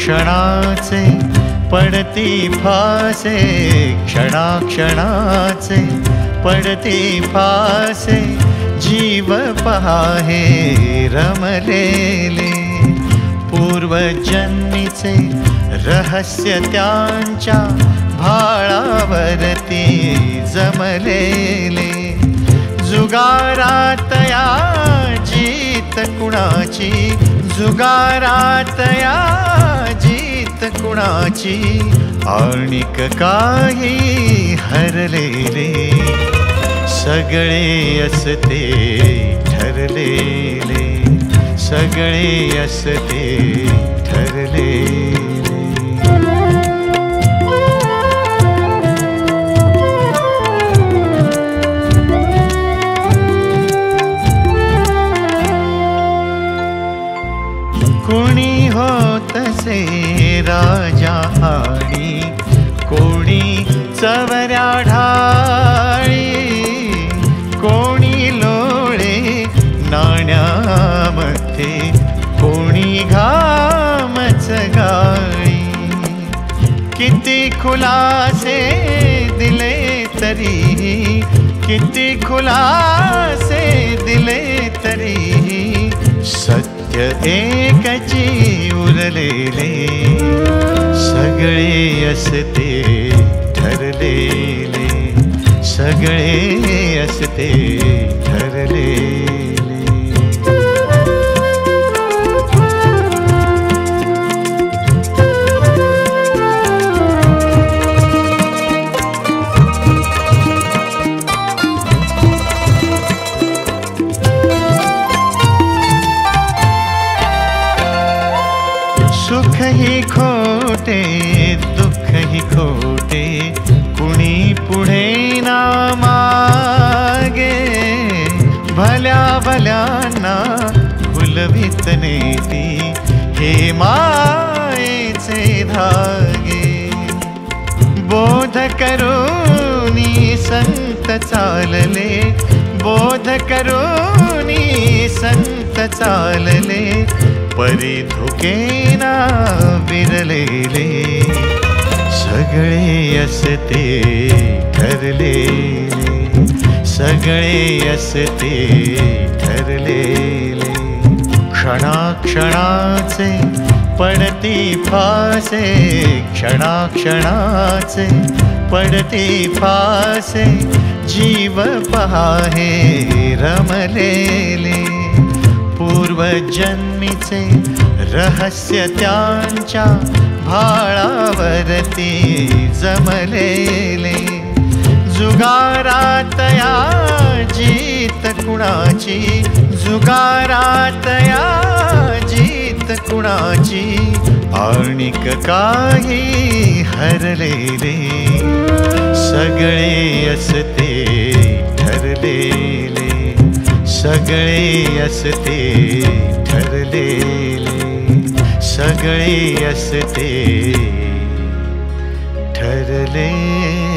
क्षणाक्षणाचे पडती फासे, क्षणाक्षणाचे पडती फासे, जीव पहाहे रमलेले. पूर्वजन्मीचे रहस्य त्यांच्या भाळावरती जमलेले. जुगारात या जीत कुणाची, जुगारात या जीत कुणाची, आणिक काही हरलेले. सगळे असते ठरलेले, सगळे असते ठरलेले. कोणी होतसे राजा आणि कोणी चवऱ्या ढाळी, कोणी लोळे नाण्यामध्ये, कोणी घामच गाळी. किती खुलासे दिले तरीही, किती खुलासे दिले तरीही, सत्य एकची उरलेले. सगळे असते ठरलेले, सगळे असते ठरलेले. सुख ही खोटे, दुःख ही खोटे, कुणी पुढे ना मागे. भल्या भल्यांना फुलवित नेती हे मायेचे धागे. बोध करूनी संत चालले, बोध करूनी संत चालले, परी धुकेना विरलेले. सगळे असते ठरलेले, सगळे असते ठरलेले. क्षणाक्षणाचे पडती फासे, क्षणाक्षणाचे पडती फासे, जीव पहाहे रमलेले. पूर्वजन्मीचे रहस्य त्यांच्या भाळावरती जमलेले. जुगारात या जीत कुणाची, जुगारात या जीत कुणाची, आणिक काही हरलेले. सगळे असते ठरलेले, सगळे असते ठरलेले, सगळे असते ठरलेले.